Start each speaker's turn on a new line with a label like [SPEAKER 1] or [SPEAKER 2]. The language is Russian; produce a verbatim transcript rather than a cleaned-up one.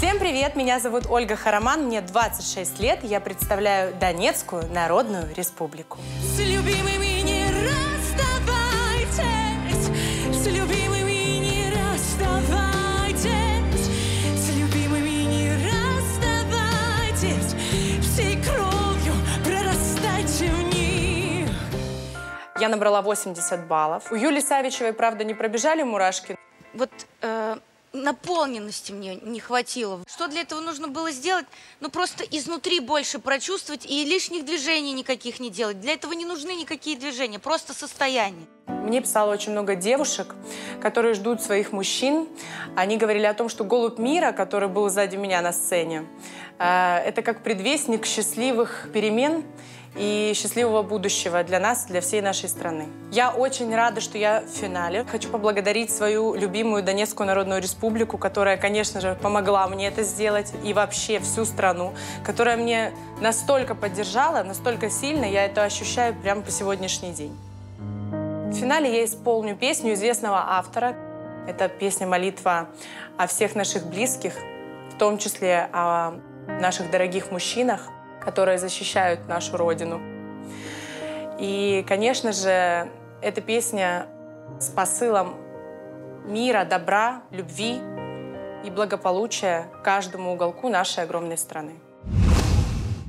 [SPEAKER 1] Всем привет! Меня зовут Ольга Хараман, мне двадцать шесть лет, и я представляю Донецкую Народную Республику.
[SPEAKER 2] С любимыми не расставайтесь, с любимыми не расставайтесь, с любимыми не расставайтесь, всей кровью прорастайте в них.
[SPEAKER 1] Я набрала восемьдесят баллов. У Юли Савичевой, правда, не пробежали мурашки.
[SPEAKER 3] Вот э, наполненности мне не хватило. Что для этого нужно было сделать? Ну, просто изнутри больше прочувствовать и лишних движений никаких не делать. Для этого не нужны никакие движения, просто состояние.
[SPEAKER 1] Мне писало очень много девушек, которые ждут своих мужчин. Они говорили о том, что голубь мира, который был сзади меня на сцене, э, это как предвестник счастливых перемен и счастливого будущего для нас, для всей нашей страны. Я очень рада, что я в финале. Хочу поблагодарить свою любимую Донецкую Народную Республику, которая, конечно же, помогла мне это сделать, и вообще всю страну, которая мне настолько поддержала, настолько сильно, я это ощущаю прямо по сегодняшний день. В финале я исполню песню известного автора. Это песня «Молитва» о всех наших близких, в том числе о наших дорогих мужчинах, которые защищают нашу Родину. И, конечно же, эта песня с посылом мира, добра, любви и благополучия каждому уголку нашей огромной страны.